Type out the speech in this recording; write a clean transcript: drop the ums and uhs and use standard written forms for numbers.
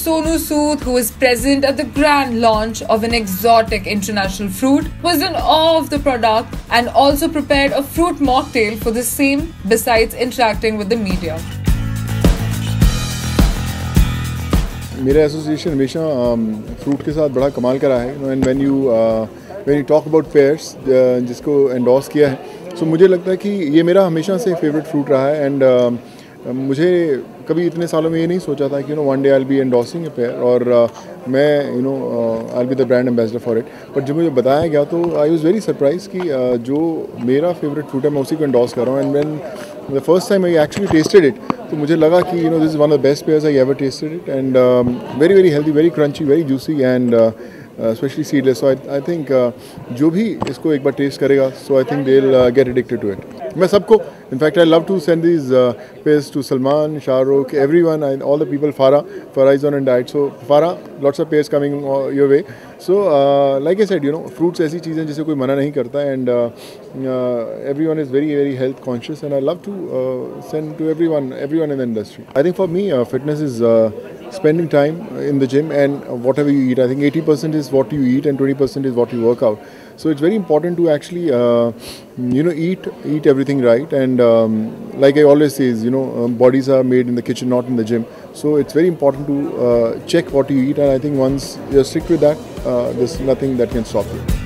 Sonu Sood, who was present at the grand launch of an exotic international fruit, was in awe of the product and also prepared a fruit mocktail for the same, besides interacting with the media. मेरा association हमेशा fruit के साथ बड़ा कमाल करा है and when you talk about pears जिसको endorse किया है सो मुझे लगता है कि ये मेरा हमेशा से फेवरेट फ्रूट रहा है एंड मुझे कभी इतने सालों में ये नहीं सोचा था कि one day I will be endorsing a pear और मैं I will be the brand ambassador for it. But जब मुझे बताया गया तो आई वाज वेरी सरप्राइज कि जो मेरा फेवरेट फ्रूट है मैं उसी को एंडोर्स कर रहा हूँ. And when the first time I actually tasted it तो मुझे लगा कि this is one of the best pears I ever tasted it and very very healthy, very crunchy, very juicy and specially seedless. So I think जो भी इसको एक बार taste करेगा so I think they will get addicted to it. मैं सबको in fact I love to send these pears to Salman, Shahrukh, everyone, all the people. Farah is on a diet, so Farah, lots of peers coming your way. So like I said, fruits ऐसी चीज़ें जिसे कोई मना नहीं करता and everyone is very very health conscious and I love to send to everyone in the industry. I think for me fitness is spending time in the gym and whatever you eat. I think 80% is what you eat and 20% is what you work out. So it's very important to actually eat everything right and like I always say is bodies are made in the kitchen, not in the gym. So it's very important to check what you eat and I think once you're strict with that there's nothing that can stop you.